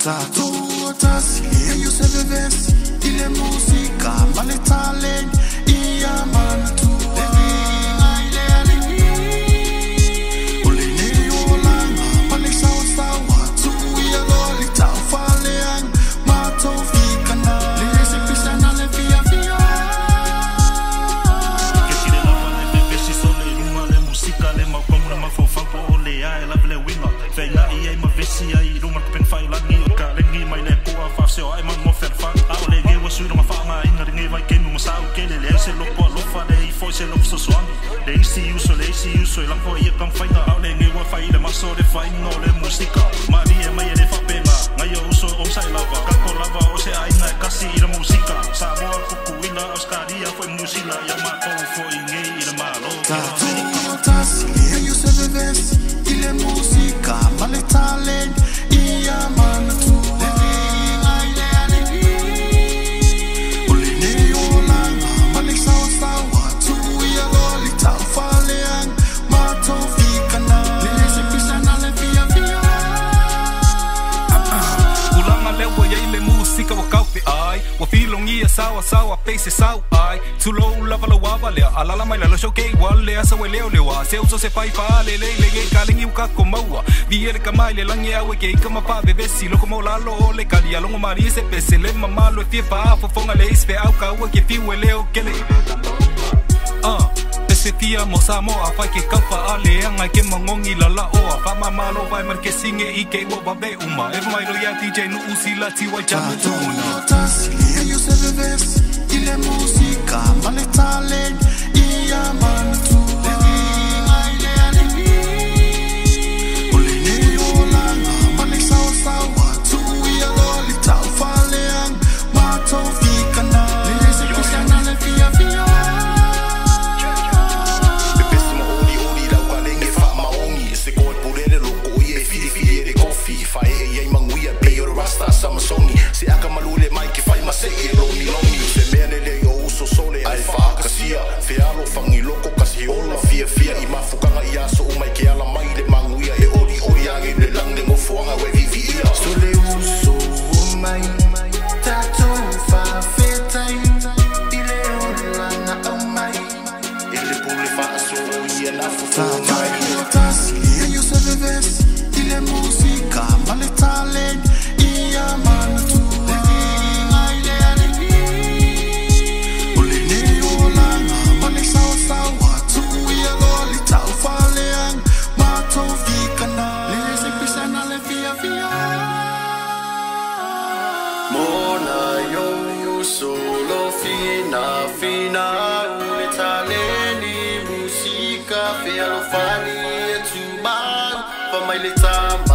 Tatuotas, eu se Vevesi, ile Musika, male talent, ia manatu. Soy lang po iya kang fight na Aule ngi wa fai le maso de fai no le musika Mari e mai de fa pena Ngayo uso om sai lava Kako lava o se aina e kasi ira musika Sa moa kuku ina Oscaria foi Nuusila Ya mako foi ngi ira malo Tatuotas, eu se Vevesi, ile Musika, male talent, ia manatu. Sawa pese sau ai tulo lava lo wale alala mai la shoke wale asa wele ole wa se uso se pai pa le kalingi uka komaua viere kamai le langi awe ke kama pa Vevesi loko mo la lo le kalia longo mari se pese le mama lo fie fa fo fonga le isfe au ka wa ke fi wele o kele pese tia mo samo afa ke kafa ale anga ke mongongi la la o afa mama lo vai mar ke singe I ke wo ba be uma e mai lo ya DJ Nuusila tiwa Jamu eu se Vevesi, ile Musika, male talent, ia manatu. Olene olanga, male sawa sawa, tu ia loli tau faleang, mato fikana. Lese kusana le fia fia. Bepesi ma ori rau ka lenge fa maongi, se koe purere loko oie e firi e kofi, fa e ei manguia be o rasta sama songi, se aka malule mai ke fai ma se e longi se mene le o uso sole ai fa kasia fe alo fangi loko kasi ola fia I mafukanga I aso umai ke ala mai le manguia e ori age le lange mo fuanga we vivi ia sole uso umai tato fa fetai ile ola na umai ele pule fa aso ia na fufu Tatuotas, eu se Vevesi, ile Musika, male talent, ia manatu. Fina ule taleni musika fe alofani tu ba fa mai le tamba